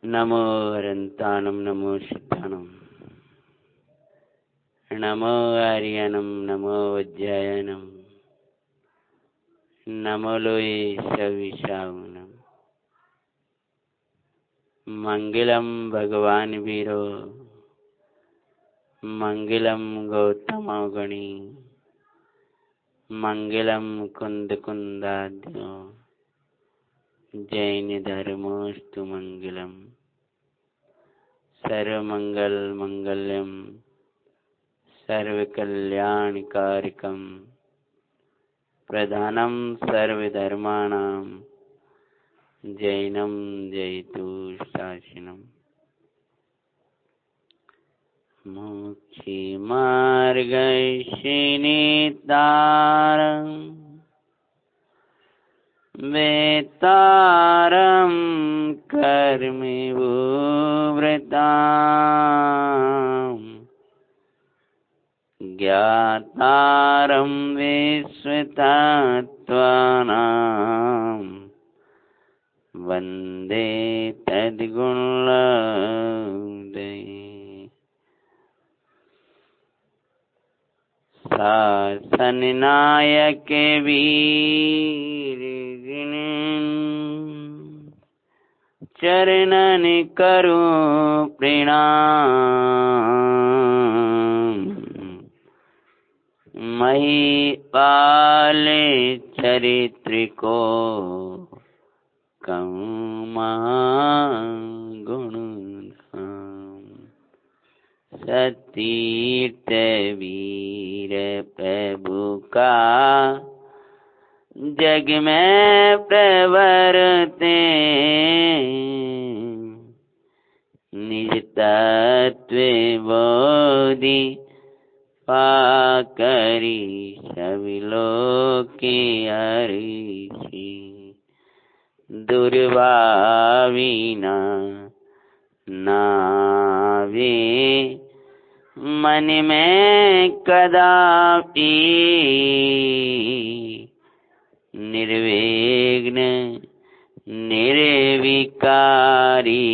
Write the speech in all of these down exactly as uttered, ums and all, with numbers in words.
नमो हरन्तानं नमो सिद्धानं नमो आर्यानं नमो वज्रायनं नमो लोये सविशावनं। मंगलम भगवान वीरो मंगलम गौतम गणी मंगलम कुंद कुंदाद्यो जैन धर्मोस्तु मंगलम। सर्वमंगल मंगल्यम सर्वकल्याणकारकम प्रधानम सर्वधर्माणां जैनम जयतु शासनम। मोक्षी मार्गशीनितारं वेतारं कर्मिवृतां ज्ञातारं विश्वतत्त्वानां वन्दे तद्गुणलब्धये। शासननायक वीर चरणन करो प्रणाम। महिपाल चरित्र को गुण सतीर्थ वीर प्रभु का जग में प्रवरते निज तत्व बोधि पाकरी सभी लोग के हर्षि दुर्भाविना नावे मन में कदापि निर्विघ्न निर्विकारी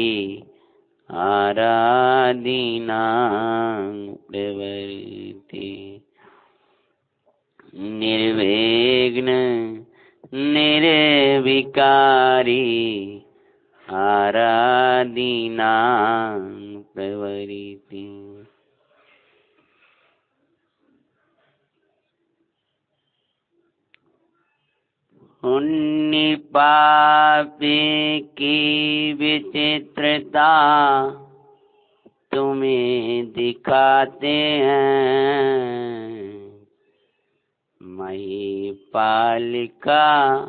आराधना प्रवृत्ति। निर्विघ्न निर्विकारी आराधना प्रवृत्ति। पुण्य पाप की विचित्रता तुम्हें दिखाते हैं, महिपालिका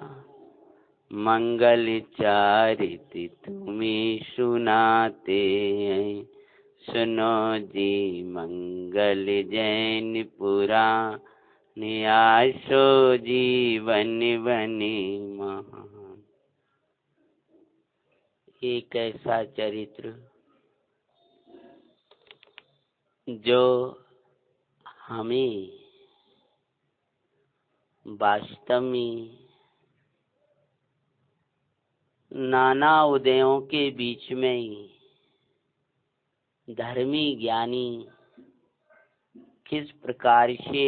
मंगल चारित्र तुम्हें सुनाते हैं। सुनो जी मंगल जैन पुराण नियासो जीवन बने महान। एक ऐसा चरित्र जो हमें वास्तव में नाना उदयों के बीच में ही धर्मी ज्ञानी किस प्रकार से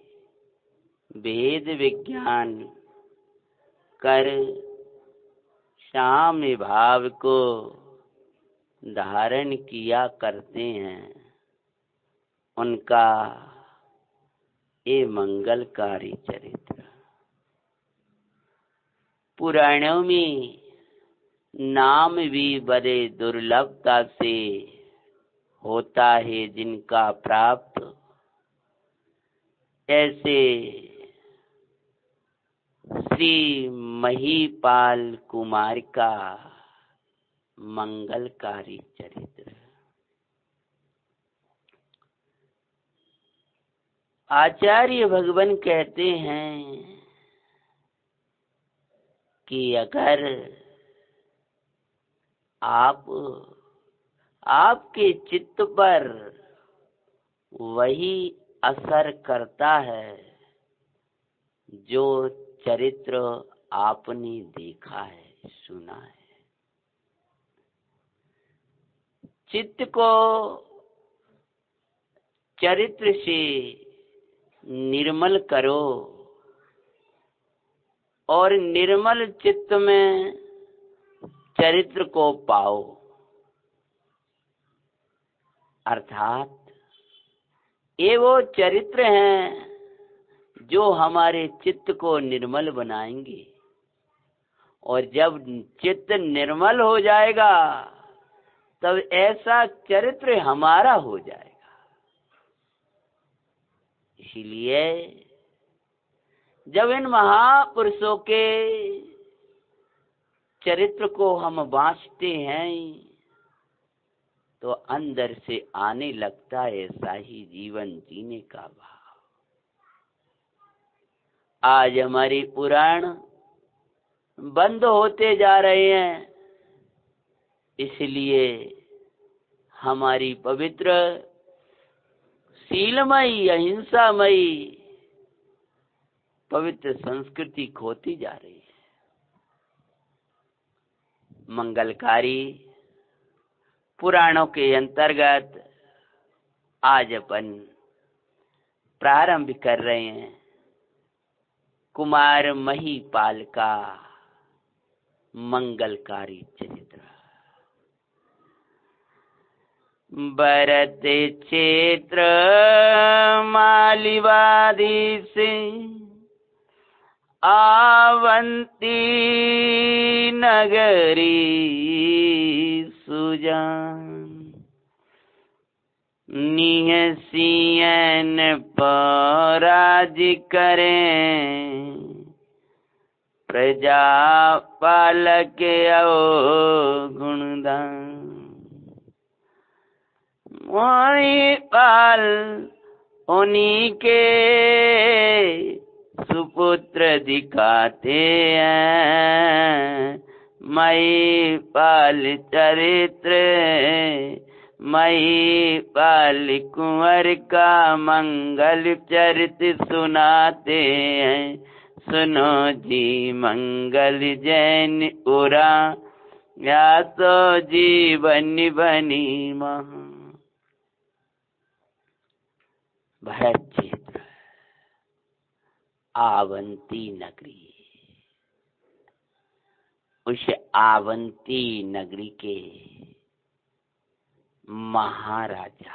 वेद विज्ञान कर साम्य भाव को धारण किया करते हैं, उनका ये मंगलकारी चरित्र पुराणों में नाम भी बड़े दुर्लभता से होता है जिनका प्राप्त। ऐसे श्री महिपाल कुमार का मंगलकारी चरित्र। आचार्य भगवान कहते हैं कि अगर आप आपके चित्त पर वही असर करता है जो चरित्र आपने देखा है, सुना है। चित्त को चरित्र से निर्मल करो और निर्मल चित्त में चरित्र को पाओ। अर्थात ये वो चरित्र हैं जो हमारे चित्त को निर्मल बनाएंगे, और जब चित्त निर्मल हो जाएगा तब ऐसा चरित्र हमारा हो जाएगा। इसीलिए जब इन महापुरुषों के चरित्र को हम बाँचते हैं तो अंदर से आने लगता है ऐसा ही जीवन जीने का भाव। आज हमारी पुराण बंद होते जा रहे हैं, इसलिए हमारी पवित्र शीलमयी अहिंसामयी पवित्र संस्कृति खोती जा रही है। मंगलकारी पुराणों के अंतर्गत आज अपन प्रारंभ कर रहे हैं कुमार महीपाल का मंगलकारी चरित्र। भरत क्षेत्र मालिवादी से आवंती नगरी सुजान, निहसियन पराज करें प्रजा पालक गुणदान। महीपाल उन्हीं के सुपुत्र दिखाते हैं, महीपाल चरित्र महीपाल कुंवर का मंगल चरित्र सुनाते हैं। सुनो जी मंगल जैन उरा या तो जीवन बनी महा। भरत क्षेत्र आवंती नगरी, उस आवंती नगरी के महाराजा,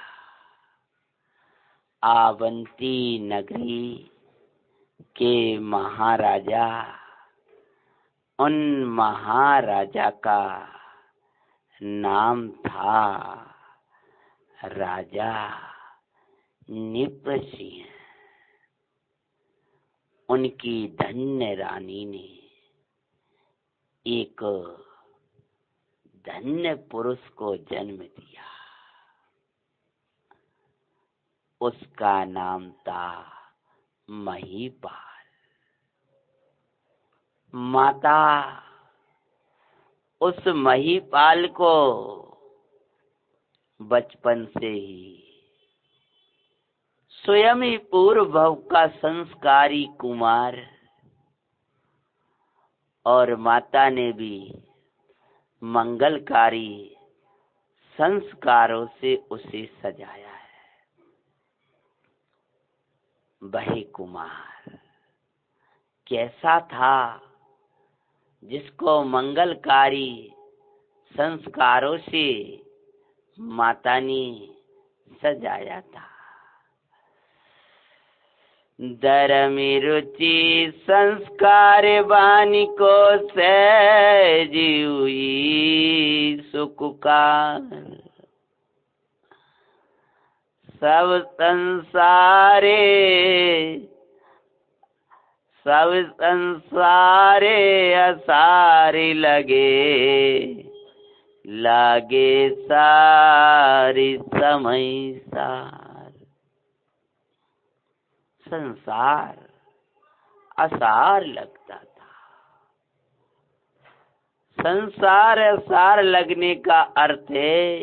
आवंती नगरी के महाराजा, उन महाराजा का नाम था राजा नृपसिंह। उनकी धन्य रानी ने एक धन्य पुरुष को जन्म दिया। उसका नाम था महीपाल। माता उस महीपाल को बचपन से ही स्वयं ही पूर्व भव का संस्कारी कुमार, और माता ने भी मंगलकारी संस्कारों से उसे सजाया है। वही कुमार कैसा था जिसको मंगलकारी संस्कारों से माता ने सजाया था। धर्मी रुचि संस्कार वाणी को सहजी हुई सुकुकार, सब संसारे सब संसारे असारी लगे, लागे सारी समय सार। संसार असार लगता था। संसार असार लगने का अर्थ है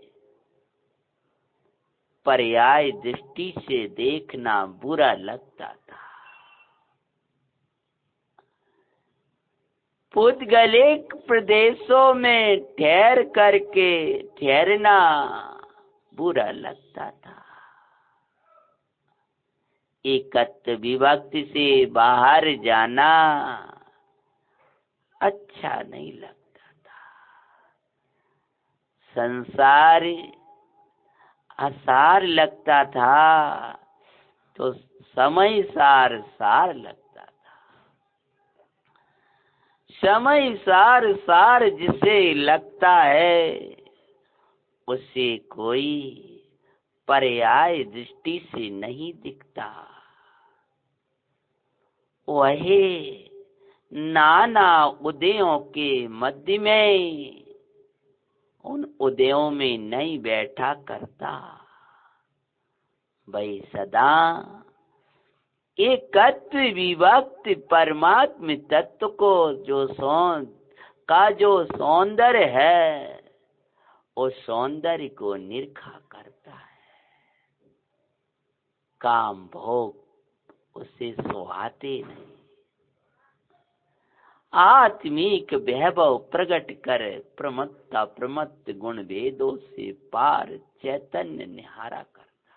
पर्याय दृष्टि से देखना बुरा लगता था। पुद्गलिक प्रदेशों में ठहर करके ठहरना बुरा लगता था। एकत्व विभक्ति से बाहर जाना अच्छा नहीं लगता था। संसार असार लगता था तो समय सार सार लगता था। समय सार सार जिसे लगता है उसे कोई पर्याय दृष्टि से नहीं दिखता। वही नाना उदयों के मध्य में उन उदयों में नहीं बैठा करता। भाई सदा एकत्व विभक्त परमात्म तत्व को जो सौंद का जो सौंदर्य है उस सौंदर्य को निरखा करता है। काम भोग उसे सुहाते नहीं। आत्मिक वैभव प्रकट कर प्रमत्ता प्रमत्त गुण भेदों से पार चैतन्य निहारा करता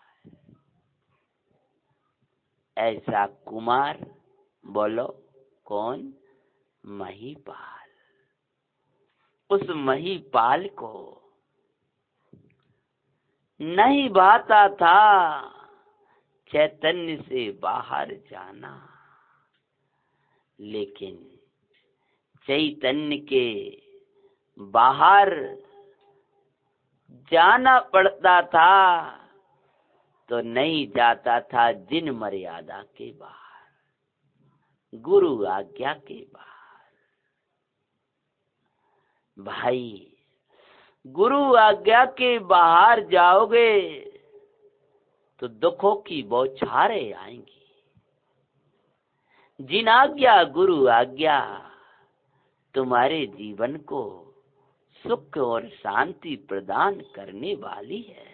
है। ऐसा कुमार बोलो कौन? महीपाल। उस महीपाल को नहीं भाता था चैतन्य से बाहर जाना, लेकिन चैतन्य के बाहर जाना पड़ता था तो नहीं जाता था जिन मर्यादा के बाहर, गुरु आज्ञा के बाहर। भाई गुरु आज्ञा के बाहर जाओगे तो दुखों की बौछारें आएंगी। जिन आज्ञा गुरु आज्ञा तुम्हारे जीवन को सुख और शांति प्रदान करने वाली है।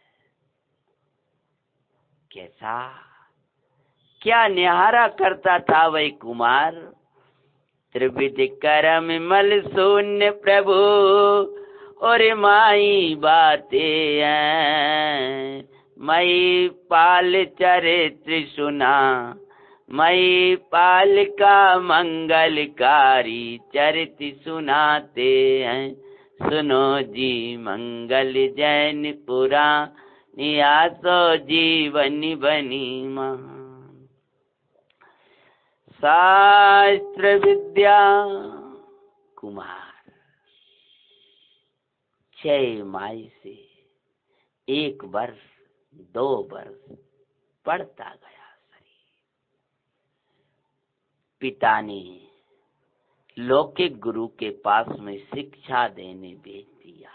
कैसा क्या निहारा करता था वही कुमार? त्रिविध करम मल शून्य प्रभु और माई बातें हैं। मई पाल चरित्र सुना, मई पाल का मंगलकारी चरित्र सुनाते हैं। सुनो जी मंगल जैन पुराण आसो जीवन बनी महान। शास्त्र विद्या कुमार छह माई से एक वर्ष दो वर्ष पढ़ता गया शरीर। पिता ने लौकिक गुरु के पास में शिक्षा देने भेज दिया,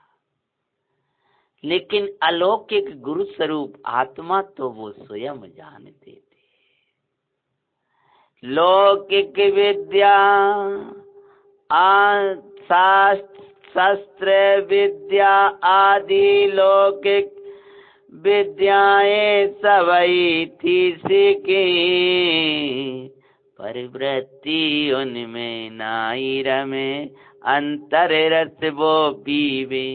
लेकिन अलौकिक गुरु स्वरूप आत्मा तो वो स्वयं जानते थे। लौकिक विद्या शास्त्र शस्त्र विद्या आदि लौकिक विद्याएं सबई थी सीखी, परिवृत्ति उनमें नाई रमे अंतर रस वो पीवे।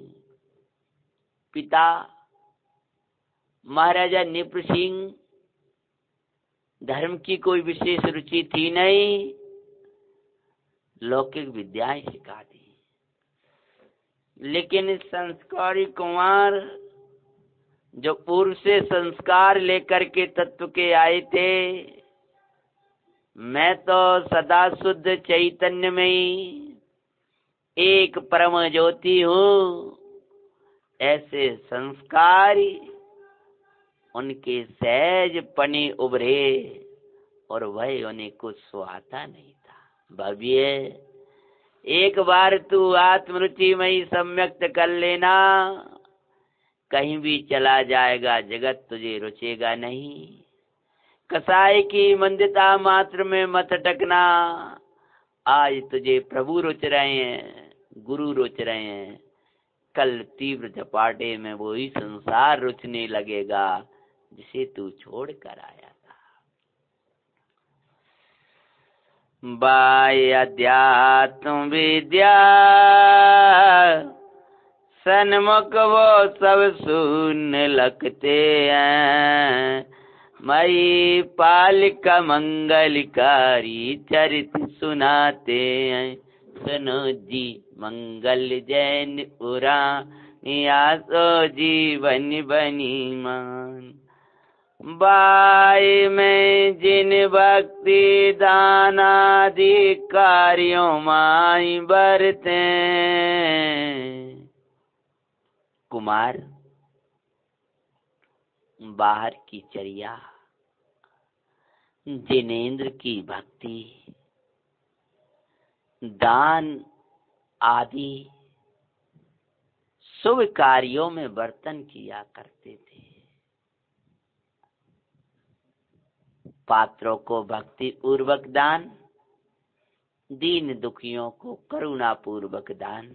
पिता महाराजा निप्र सिंह धर्म की कोई विशेष रुचि थी नहीं, लौकिक विद्याएं सिखा दी। लेकिन संस्कारी कुमार जो पूर्व से संस्कार लेकर के तत्व के आए थे, मैं तो सदा शुद्ध चैतन्य में ही एक परम ज्योति हूँ, ऐसे संस्कार उनके सहज पने उभरे और वह उन्हें कुछ सुहाता नहीं था। भव्य एक बार तू आत्मरुचि में ही सम्यक्त कर लेना, कहीं भी चला जाएगा जगत तुझे रुचेगा नहीं। कसाई की मंदता मात्र में मत अटकना। आज तुझे प्रभु रुच रहे हैं, गुरु रुच रहे हैं, कल तीव्र झपाटे में वो ही संसार रुचने लगेगा जिसे तू छोड़ कर आया था। बाय अध्यात्म विद्या सन्मुख वो सब शून्य लगते हैं। मई पालिका मंगलकारी चरित सुनाते हैं। सुनो जी मंगल जैन पुराण आसो जीवन बनी मान। बाई में जिन भक्ति दानादि कार्यों माई बरते। कुमार बाहर की चर्या, जिनेंद्र की भक्ति, दान आदि शुभ कार्यों में बर्तन किया करते थे। पात्रों को भक्ति पूर्वक दान, दीन दुखियों को करुणा पूर्वक दान,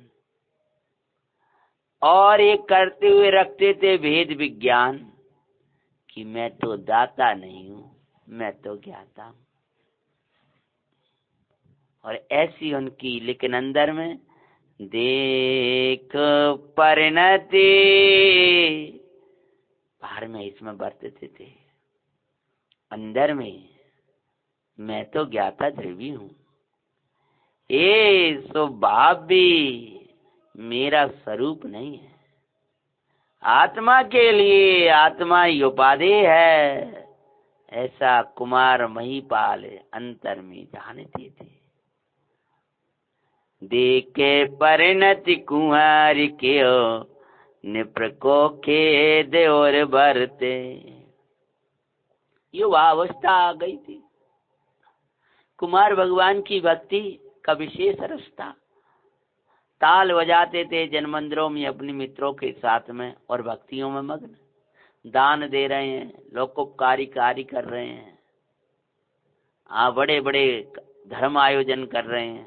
और ये करते हुए रखते थे भेद विज्ञान कि मैं तो दाता नहीं हूं, मैं तो ज्ञाता हूं। और ऐसी उनकी, लेकिन अंदर में देख परिणति, बाहर में इसमें बरतते थे, अंदर में मैं तो ज्ञाता ध्रुवी हूं। ये स्वभाव भी मेरा स्वरूप नहीं है। आत्मा के लिए आत्मा ही उपाधि है, ऐसा कुमार महिपाल अंतर में जानते थे। देखे परिणति कुंवर के निप्र को खेद और बरते। युवा अवस्था आ गई थी। कुमार भगवान की भक्ति का विशेष रस था। ताल बजाते थे जन मंदिरों में अपने मित्रों के साथ में और भक्तियों में मग्न, दान दे रहे हैं, लोकोपकारी कार्य कर रहे हैं, आ बड़े बड़े धर्म आयोजन कर रहे हैं।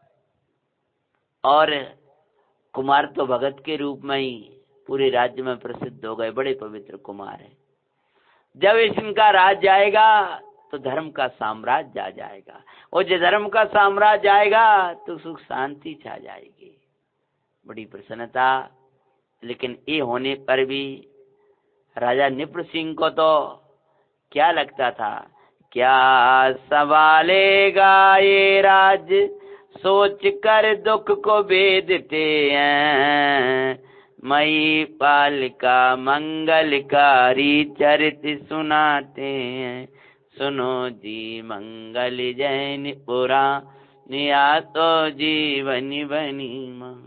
और कुमार तो भगत के रूप में ही पूरे राज्य में प्रसिद्ध हो गए, बड़े पवित्र कुमार है। जब इनका राज जाएगा तो धर्म का साम्राज्य आ जाएगा, और जब धर्म का साम्राज्य आएगा तो सुख शांति छा जाएगी। बड़ी प्रसन्नता। लेकिन ये होने पर भी राजा निप्र सिंह को तो क्या लगता था, क्या संभालेगा ये राज्य, सोच कर दुख को बेदते हैं। मई पालिका मंगलकारी चरित सुनाते हैं। सुनो जी मंगल जैन पुराण आसो जीवन बनी मां।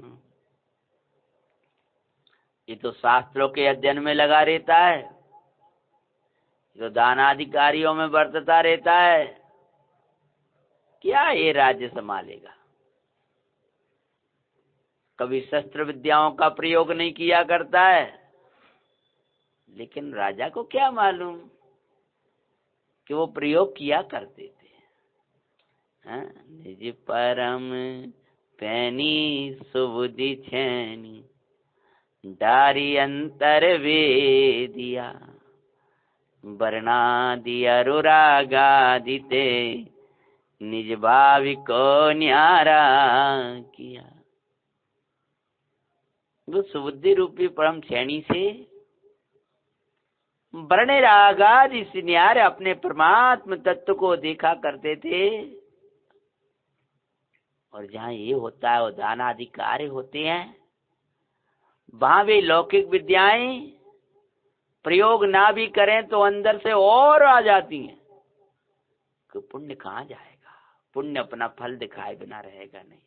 ये तो शास्त्रों के अध्ययन में लगा रहता है, जो दानाधिकारियों में बरतता रहता है, क्या ये राज्य संभालेगा। कभी शस्त्र विद्याओं का प्रयोग नहीं किया करता है, लेकिन राजा को क्या मालूम कि वो प्रयोग किया करते थे। हाँ? निज परम पैनी सुबुद्धि छैनी, डारी अंतर वेदिया, वर्णा दिया रुरागा दिते, निज भावी को न्यारा किया। वो सुबुद्धि रूपी परम छैनी से वर्ण रागाद इस न्यारे अपने परमात्म तत्व को देखा करते थे। और जहाँ ये होता है वो दान आदि कार्य होते हैं, वहां भी लौकिक विद्याएं प्रयोग ना भी करें तो अंदर से और आ जाती हैं कि पुण्य कहाँ जाएगा, पुण्य अपना फल दिखाए बिना रहेगा नहीं,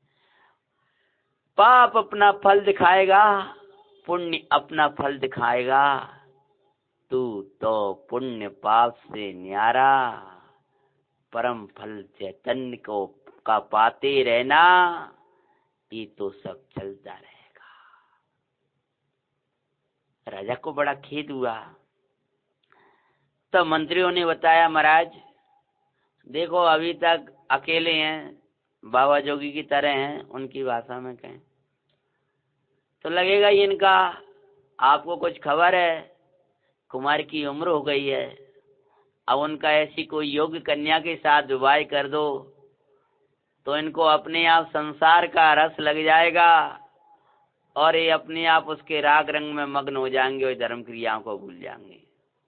पाप अपना फल दिखाएगा, पुण्य अपना फल दिखाएगा। तू तो पुण्य पाप से न्यारा, परम फल चैतन्य को का पाते रहना, ये तो सब चलता रहेगा। राजा को बड़ा खेद हुआ। तो मंत्रियों ने बताया, महाराज देखो अभी तक अकेले हैं, बाबा जोगी की तरह हैं, उनकी भाषा में कहें तो लगेगा इनका आपको कुछ खबर है। कुमार की उम्र हो गई है, अब उनका ऐसी कोई योग्य कन्या के साथ विवाह कर दो तो इनको अपने आप संसार का रस लग जाएगा और ये अपने आप उसके राग रंग में मग्न हो जाएंगे और धर्म क्रियाओं को भूल जाएंगे।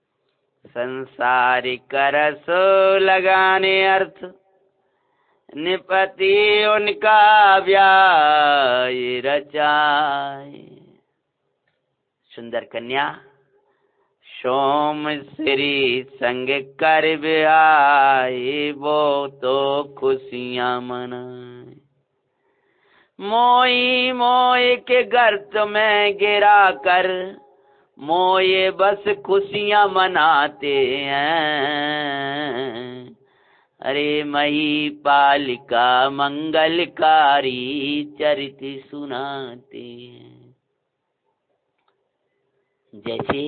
संसारिक रस लगाने अर्थ निपति उनका व्याय रचाए। सुंदर कन्या सोम श्री संग कर ब्याए, वो तो खुशियां मनाए। मोई मोए के गर्त में गिरा कर मोए बस खुशियां मनाते हैं। अरे मही पालिका मंगलकारी चरित सुनाते हैं। जैसे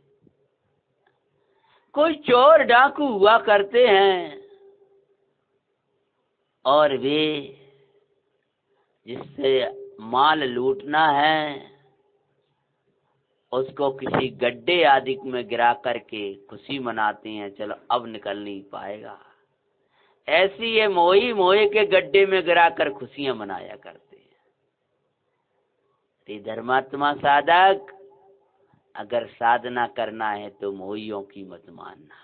कोई चोर डाकू हुआ करते हैं और वे जिससे माल लूटना है उसको किसी गड्ढे आदि में गिरा करके खुशी मनाते हैं, चलो अब निकल नहीं पाएगा। ऐसी ये मोही मोहे के गड्ढे में गिरा कर खुशियां मनाया करते हैं। धर्मात्मा साधक अगर साधना करना है तो मोहियों की मत मानना।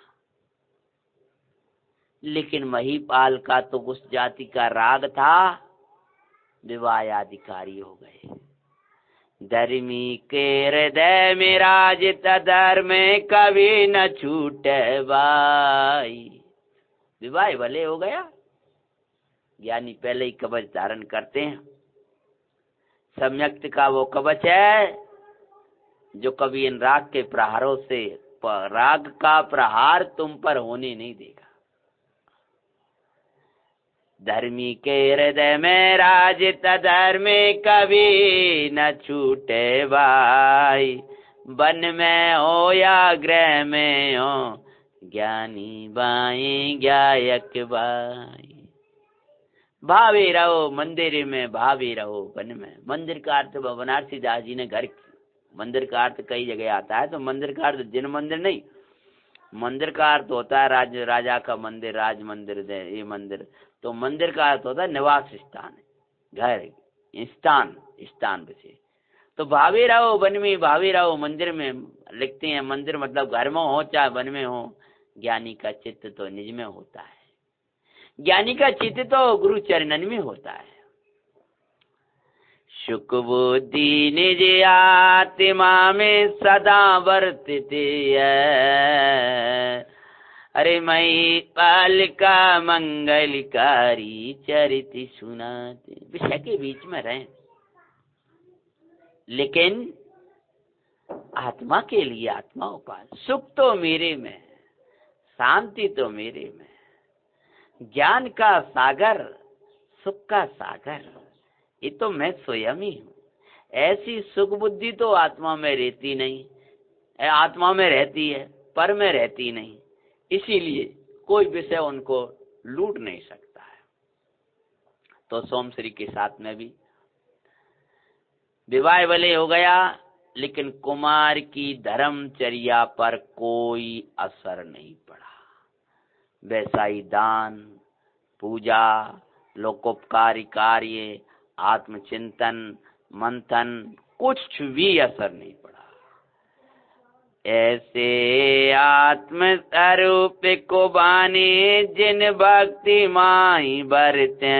लेकिन महिपाल का तो उस जाति का राग था, विवाहाधिकारी हो गए। धर्मी के हृदय में राजित धर्म कभी न छूटे भाई। विवाह भले हो गया। ज्ञानी पहले ही कवच धारण करते हैं। सम्यक्त का वो कवच है जो कभी इन राग के प्रहारों से, राग का प्रहार तुम पर होने नहीं देगा। धर्मी के हृदय में राजित धर्म कभी न छूटे भाई। वन में हो या गृह में हो ज्ञानी बाई गायक बाई। भावी रहो मंदिर में, भावी रहो वन में। मंदिर का अर्थ बनारसी दास जी ने घर, मंदिर का अर्थ कई जगह आता है, तो मंदिर का अर्थ जिन मंदिर नहीं, मंदिर का अर्थ होता है राज राजा का मंदिर, राज मंदिर, ये मंदिर। तो मंदिर का अर्थ होता है निवास स्थान, घर, स्थान, स्थान विशेष। तो भावी रहो वन में, भावी रहो मंदिर में। लिखते हैं मंदिर मतलब घर में हो चाहे वन में हो, ज्ञानी का चित्त तो निज में होता है। ज्ञानी का चित्त तो गुरु चरणन में होता है। सुख बुद्धि निज आत्मा में सदा वर्तते है। अरे मई पालिका मंगलकारी चरित सुनाते। विषय के बीच में रहें, लेकिन आत्मा के लिए आत्मा उपास। सुख तो मेरे में, शांति तो मेरे में। ज्ञान का सागर, सुख का सागर, ये तो मैं स्वयं ही हूँ। ऐसी सुख बुद्धि तो आत्मा में रहती नहीं, आत्मा में रहती है पर में रहती नहीं। इसीलिए कोई विषय उनको लूट नहीं सकता है। तो सोमश्री के साथ में भी विवाह भले हो गया, लेकिन कुमार की धर्मचर्या पर कोई असर नहीं पड़ा। वैसा ही दान, पूजा, लोकोपकारी कार्य, आत्मचिंतन, मंथन, कुछ भी असर नहीं पड़ा। ऐसे आत्म स्वरूप को बाने जिन भक्ति माही बरते,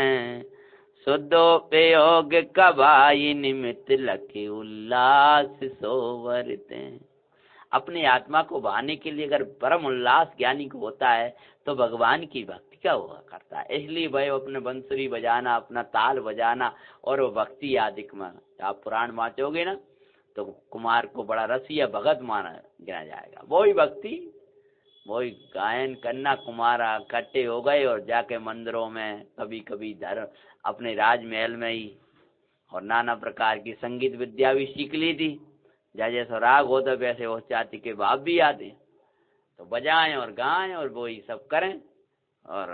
शुद्धोपयोग कबाई निमित्त लखे उल्लास सोवरते। अपने आत्मा को भाने के लिए अगर परम उल्लास ज्ञानी को होता है तो भगवान की भक्ति का हुआ करता है। इसलिए भाई अपने बंसुरी बजाना, अपना ताल बजाना और वो भक्ति आदि में आप पुराण वाचोगे ना तो कुमार को बड़ा रसिया भगत माना गिना जाएगा। वही भक्ति, वही गायन करना। कुमार इकट्ठे हो गए और जाके मंदिरों में कभी कभी धर्म अपने राजमहल में ही और नाना प्रकार की संगीत विद्या भी सीख ली थी। जैसे राग होता वैसे उस जाति के भाव भी आते, तो बजाएं और गाएं और वो ही सब करें। और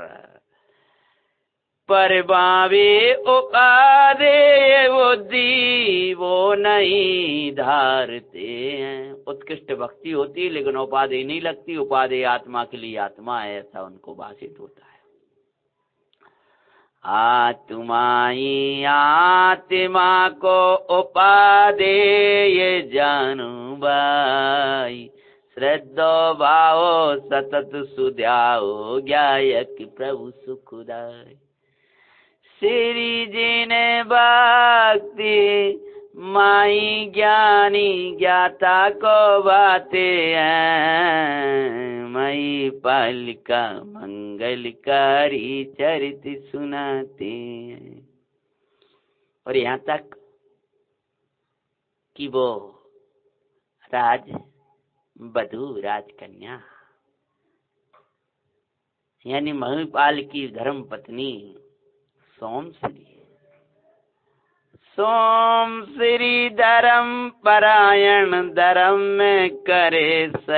पर बावे उपादे बुद्धि वो नहीं धारते हैं। उत्कृष्ट भक्ति होती है लेकिन उपाधि नहीं लगती। उपाधि आत्मा के लिए आत्मा है, ऐसा उनको भाषित होता है। आत्माई आत्मा को उपादेय जानू बाई, श्रद्धो भावो सतत सुध्याओ ज्ञायक प्रभु सुखदाई। श्री जी ने भक्ति माई ज्ञानी ज्ञाता को बातें हैं, मई पालिका मंगलकारी चरित सुनाते हैं। और यहाँ तक कि वो राज वधू राजकन्या यानी महिपाल की धर्म पत्नी सोम श्री सोम श्री धर्म परायण धर्म में करे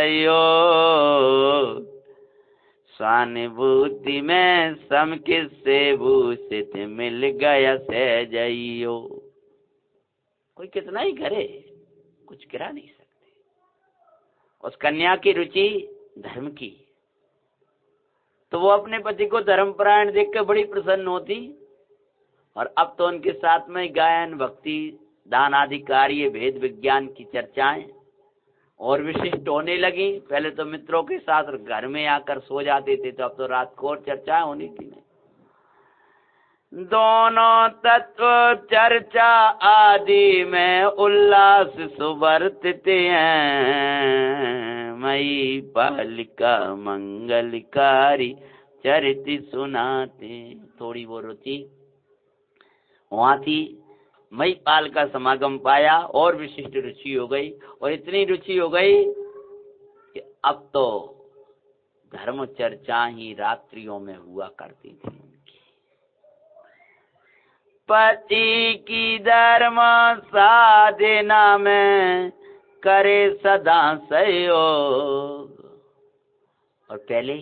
सहयोग, स्वानुभूति में सम किससे भूषित मिल गया सहजइयो। कोई कितना ही करे कुछ गिरा नहीं सकते। उस कन्या की रुचि धर्म की, तो वो अपने पति को धर्मपरायण देखकर बड़ी प्रसन्न होती। और अब तो उनके साथ में गायन भक्ति दान आदि कार्य भेद विज्ञान की चर्चाएं और विशिष्ट होने लगी। पहले तो मित्रों के साथ घर में आकर सो जाते थे, तो अब तो रात को और चर्चाएं होनी थी। दोनों तत्व चर्चा आदि में उल्लास सुवर्तते हैं, मई पालिका मंगलकारी चरित सुनाते। थोड़ी वो रुचि वहां थी, मई पाल का समागम पाया और विशिष्ट रुचि हो गई। और इतनी रुचि हो गई कि अब तो धर्म चर्चा ही रात्रियों में हुआ करती थी। पति की धर्म साधना में करे सदा सहयोग। और पहले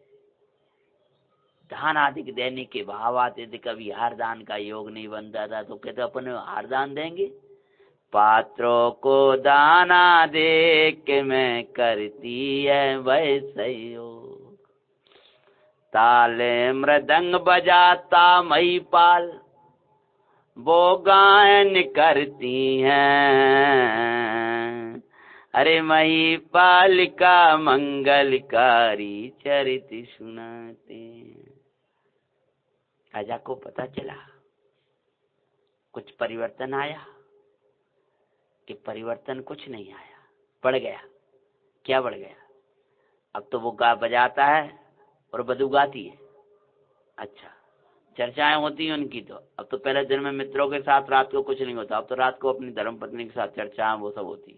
दान आदि देने के भाव आते थे, कभी हार दान का योग नहीं बनता था, तो कहते अपन हार दान देंगे। पात्रों को दाना दे के मैं करती है वह सहयोग, ताले मृदंग बजाता महिपाल वो गायन करती हैं, अरे महिपाल का मंगलकारी चरित सुनाते हैं। राजा को पता चला कुछ परिवर्तन आया कि परिवर्तन कुछ नहीं आया, बढ़ गया। क्या बढ़ गया? अब तो वो गा बजाता है और वधू गाती है। अच्छा, चर्चाएं होती हैं उनकी। तो अब तो पहले दिन में मित्रों के साथ रात को कुछ नहीं होता, अब तो रात को अपनी धर्मपत्नी के साथ चर्चाएं वो सब होती।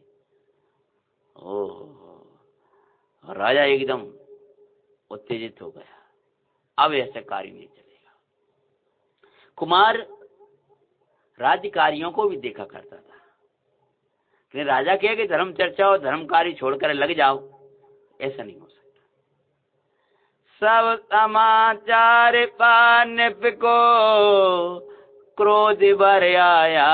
ओह, राजा एकदम उत्तेजित हो गया। अब ऐसे कार्य नहीं चलेगा। कुमार राज्य कार्यों को भी देखा करता था, लेकिन राजा कहे कि धर्म चर्चा और धर्म कार्य छोड़कर लग जाओ, ऐसा नहीं हो सकता। सब समाचार पाने को क्रोध भर आया,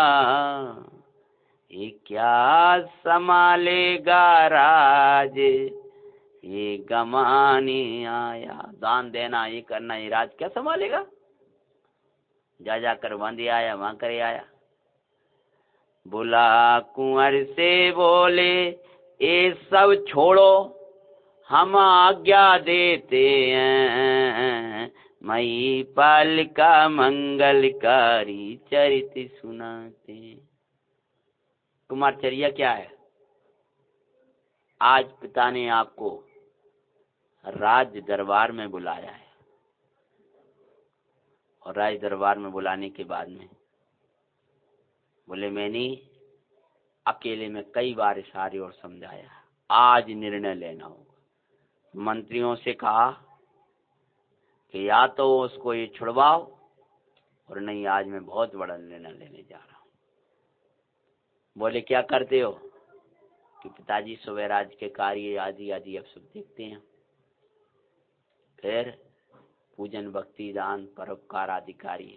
ये क्या संभालेगा राज, ये गमाने आया। दान देना, ये करना, ये राज क्या संभालेगा? जा जाकर बांधे आया, वहां करे आया। बुला कुंवर से बोले ये सब छोड़ो, हम आज्ञा देते हैं, महिपाल का मंगलकारी चरित सुनाते। कुमारचर्या क्या है? आज पिता ने आपको राज दरबार में बुलाया है, और राज दरबार में बुलाने के बाद में बोले मैंने अकेले में कई बार इशारे और समझाया, आज निर्णय लेना होगा। मंत्रियों से कहा कि या तो उसको ये छुड़वाओ, और नहीं आज मैं बहुत बड़ा निर्णय लेने जा रहा हूँ। बोले क्या करते हो? कि पिताजी सुबह राज के कार्य आदि आदि अब सब देखते हैं, फिर पूजन भक्ति दान परोपकार आदि कार्य,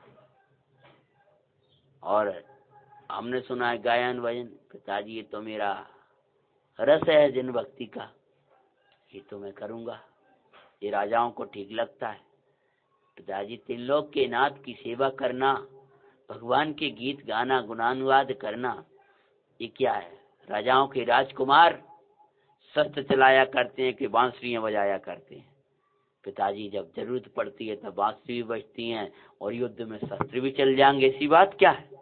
और हमने सुना है गायन भजन। पिताजी ये तो मेरा रस है जिन भक्ति का, ये तो मैं करूंगा, ये राजाओं को ठीक लगता है। पिताजी त्रिलोक के नाथ की सेवा करना, भगवान के गीत गाना, गुणानुवाद करना, ये क्या है? राजाओं के राजकुमार शस्त्र चलाया करते हैं कि बांसुरियां बजाया करते हैं। पिताजी जब जरूरत पड़ती है तब बांसुरी भी बजती हैं और युद्ध में शस्त्र भी चल जाएंगे, ऐसी बात क्या है?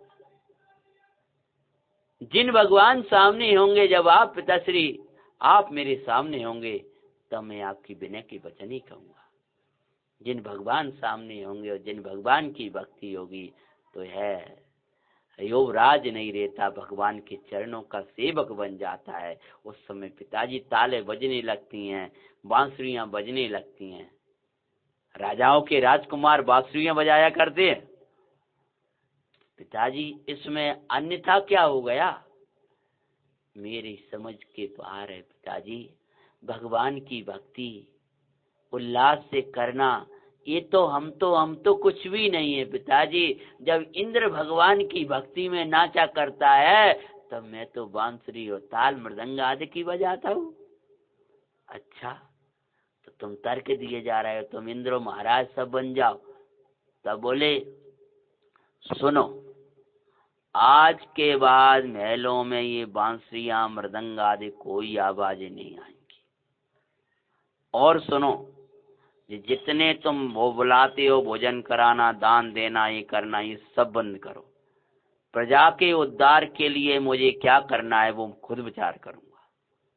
जिन भगवान सामने होंगे, जब आप पिताश्री आप मेरे सामने होंगे, तब मैं आपकी विनय की वचन ही कहूंगा। जिन भगवान सामने होंगे और जिन भगवान की भक्ति होगी तो है युवराज नहीं रहता, भगवान के चरणों का सेवक बन जाता है। उस समय पिताजी ताले बजने लगती हैं, बांसुरियां बजने लगती हैं। राजाओं के राजकुमार बांसुरियां बजाया करते हैं। पिताजी इसमें अन्यथा क्या हो गया? मेरी समझ के बाहर है पिताजी। भगवान की भक्ति उल्लास से करना, ये तो हम तो हम तो कुछ भी नहीं है पिताजी। जब इंद्र भगवान की भक्ति में नाचा करता है तब मैं तो बांसुरी और ताल मृदंग आदि की बजाता हूँ। अच्छा, तो तुम तर्क दिए जा रहे हो, तुम इंद्र महाराज सब बन जाओ। तब बोले सुनो, आज के बाद महलों में ये बांसुरियां मृदंग आदि कोई आवाजें नहीं आएंगी। और सुनो, जितने तुम वो बुलाते हो, भोजन कराना, दान देना, ये करना, ये सब बंद करो। प्रजा के उद्धार के लिए मुझे क्या करना है वो खुद विचार करूंगा।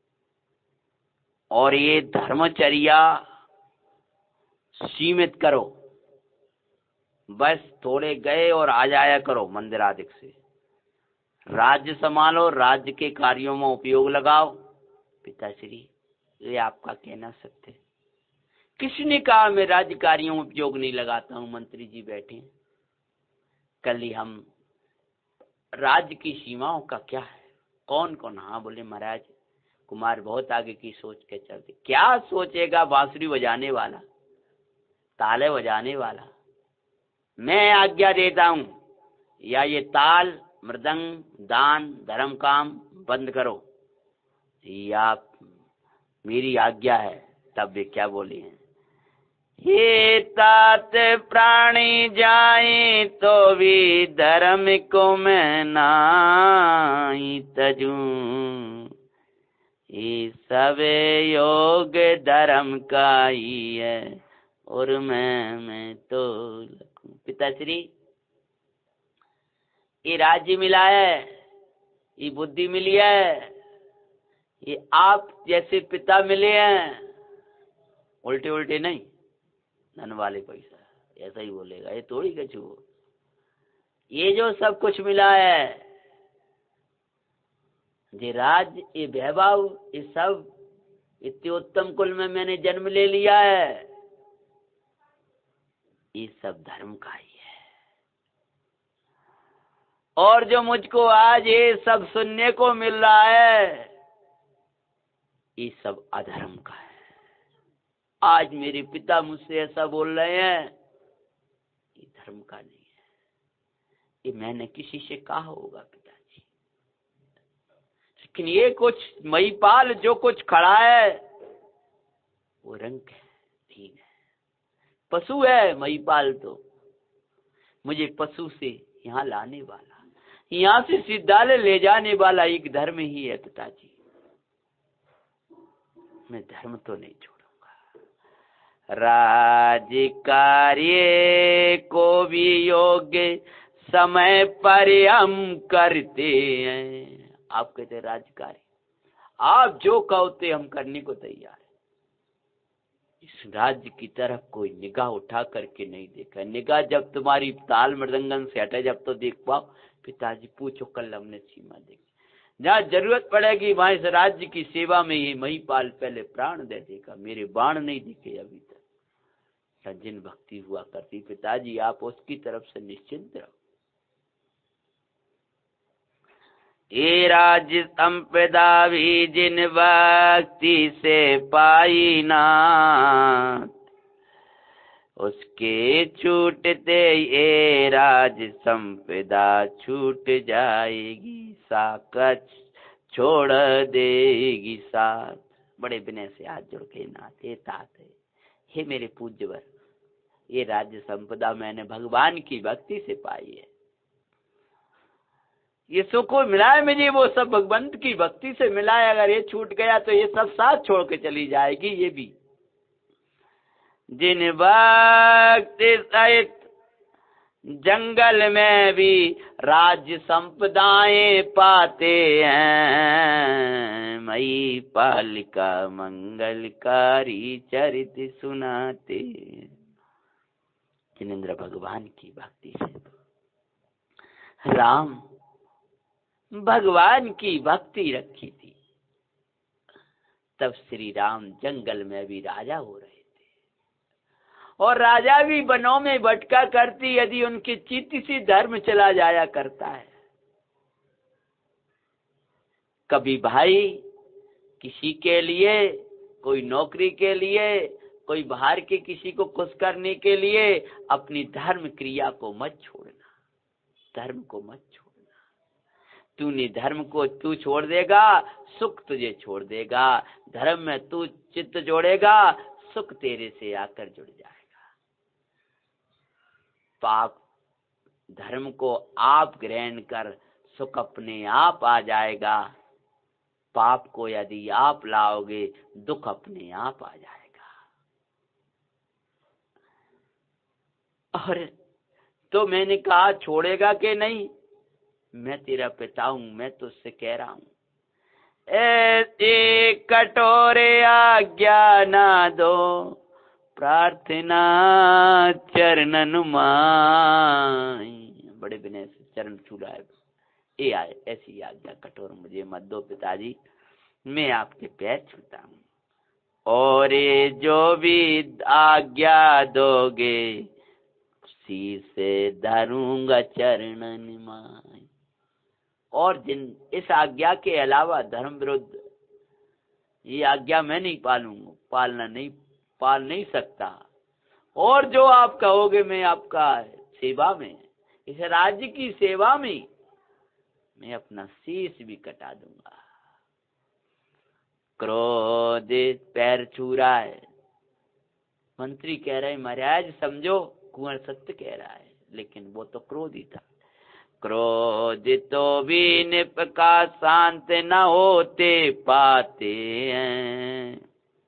और ये धर्मचर्या सीमित करो, बस थोड़े गए और आ जाया करो मंदिर आदि से। राज्य संभालो, राज्य के कार्यों में उपयोग लगाओ। पिताश्री ये आपका कहना सत्य है। किसने कहा मैं राज्य कार्यों में उपयोग नहीं लगाता हूँ? मंत्री जी बैठे, कल ही हम राज्य की सीमाओं का क्या है, कौन कौन? हाँ बोले महाराज कुमार बहुत आगे की सोच के चलते। क्या सोचेगा? बांसुरी बजाने वाला, ताले बजाने वाला। मैं आज्ञा देता हूँ, या ये ताल मृदंग दान धर्म काम बंद करो, या मेरी आज्ञा है। तब वे क्या बोले हैं? हे तात प्राणी जाए तो भी धर्म को मैं नाई तजूं, ये सब योग धर्म का ही है और मैं मैं तो लखूं। पिताश्री ये राज्य मिला है, ये बुद्धि मिली है, ये आप जैसे पिता मिले हैं, उल्टे उल्टे नहीं, धन वाले पैसा, ऐसा ही बोलेगा, ये थोड़ी कछु। ये जो सब कुछ मिला है, ये राज, ये वैभव, ये सब इतने उत्तम कुल में मैंने जन्म ले लिया है, ये सब धर्म का ही है। और जो मुझको आज ये सब सुनने को मिल रहा है, ये सब अधर्म का है। आज मेरे पिता मुझसे ऐसा बोल रहे हैं, ये धर्म का नहीं है। ये मैंने किसी से कहा होगा पिताजी, लेकिन ये कुछ महिपाल जो कुछ खड़ा है वो रंग है, दीन है, पशु है महिपाल। तो मुझे पशु से यहाँ लाने वाला, यहाँ से सिद्धालय ले जाने वाला एक धर्म ही है पिताजी। मैं धर्म तो नहीं छोड़ूंगा। राज कार्य को भी योग्य समय पर हम करते हैं। आप कहते हैं राज कार्य, आप जो कहोते हम करने को तैयार है। इस राज्य की तरफ कोई निगाह उठा करके नहीं देखा। निगाह जब तुम्हारी ताल मृदंगन से हटे, जब तो देख पाओ। पिताजी पूछो, कल हमने सीमा देखी, जहाँ जरूरत पड़ेगी वहां इस राज्य की सेवा में ही महिपाल पहले प्राण दे देगा। मेरे बाण नहीं दिखे अभी तक। जिन भक्ति हुआ करती पिताजी, आप उसकी तरफ से निश्चिंत रहो। ये राज्य संपदा भी जिन भक्ति से पाई ना, उसके छूटते ये राज संपदा छूट जाएगी, साकच छोड़ देगी साथ। बड़े विनय से हाथ जोड़ के नाते ताते, हे मेरे पूज्यवर, ये राज्य संपदा मैंने भगवान की भक्ति से पाई है। ये सुख मिला है मुझे, वो सब भगवंत की भक्ति से मिला है। अगर ये छूट गया तो ये सब साथ छोड़ के चली जाएगी ये भी। जिन भक्ति सहित जंगल में भी राज्य संपदाएं पाते हैं, मई पालिका मंगलकारी चरित सुनाते। जिनेंद्र भगवान की भक्ति से, राम भगवान की भक्ति रखी थी, तब श्री राम जंगल में भी राजा हो रहे थे। और राजा भी वनों में भटका करती यदि उनकी चित्त से धर्म चला जाया करता है। कभी भाई किसी के लिए, कोई नौकरी के लिए, कोई बाहर के किसी को खुश करने के लिए अपनी धर्म क्रिया को मत छोड़ना, धर्म को मत छोड़ना। तूने धर्म को तू छोड़ देगा, सुख तुझे छोड़ देगा। धर्म में तू चित्त जोड़ेगा, सुख तेरे से आकर जुड़ जाएगा। पाप धर्म को आप ग्रहण कर सुख अपने आप आ जाएगा। पाप को यदि आप लाओगे दुख अपने आप आ जाएगा। और तो मैंने कहा छोड़ेगा कि नहीं, मैं तेरा पिता हूं, मैं तुझसे कह रहा हूं। ऐसे कठोरे आज्ञा ना दो, प्रार्थना चरणन माई। बड़े विनय से चरण छू रहा है, ये आए ऐसी आज्ञा कठोर मुझे मत दो पिताजी, मैं आपके पैर छूता हूं। और ये जो भी आज्ञा दोगे उसी से धरूंगा चरणन माई। और जिन इस आज्ञा के अलावा धर्म विरुद्ध ये आज्ञा मैं नहीं पालूंगा, पालना नहीं पाल नहीं सकता। और जो आप कहोगे मैं आपका सेवा में, इस राज्य की सेवा में मैं अपना शीश भी कटा दूंगा। क्रोधित पैर छू रहा है। मंत्री कह रहे महाराज समझो, कुंवर सत्य कह रहा है, लेकिन वो तो क्रोधी था। क्रोधितो भी निप का शांत न होते पाते हैं,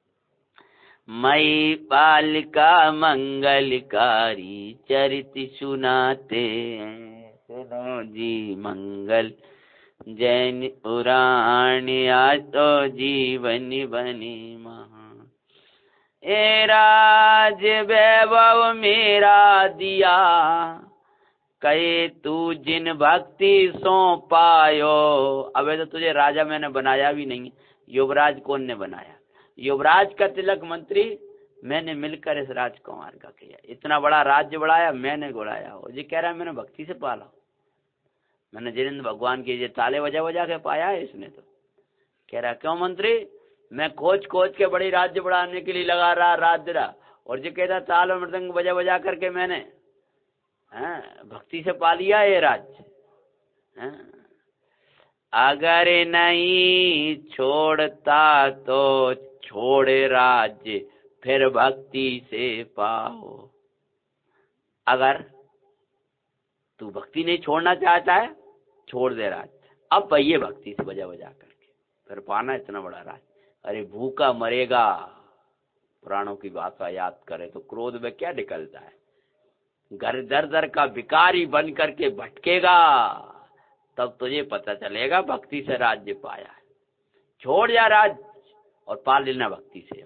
मई बालिका मंगलकारी चरित सुनाते हैं। सुनो जी मंगल जैन पुराण, आज तो जीवन बनी महा। ए राज वैभव मेरा दिया, कहे तू जिन भक्ति सो पायो। अबे तो तुझे राजा मैंने बनाया भी नहीं, युवराज कौन ने बनाया? युवराज का तिलक मंत्री मैंने मिलकर इस राजकुमार का किया। इतना बड़ा राज्य बढ़ाया मैंने गुड़ाया। और ये कह रहा है मैंने भक्ति से पाला, मैंने जिनेंद्र भगवान के ये ताले बजा बजा के पाया है इसने। तो कह रहा क्यों मंत्री, मैं खोज खोज के बड़ी राज्य बढ़ाने के लिए लगा रहा राज्य रहा, और ये कहता ताल और मृदंग बजा बजा करके मैंने हाँ, भक्ति से पा लिया ये राज्य। हाँ। अगर नहीं छोड़ता तो छोड़े राज्य, फिर भक्ति से पाओ। अगर तू भक्ति नहीं छोड़ना चाहता है, छोड़ दे राज्य, अब पहिए भक्ति से बजा बजा करके, फिर पाना इतना बड़ा राज्य। अरे भूखा मरेगा, पुराणों की भाषा याद करे तो क्रोध में क्या निकलता है, घर दर दर का भिखारी बन करके भटकेगा, तब तुझे पता चलेगा भक्ति से राज्य पाया है। छोड़ जा राज्य और पा लेना भक्ति से।